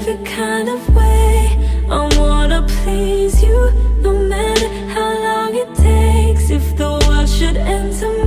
every kind of way. I wanna please you, no matter how long it takes. If the world should end tomorrow,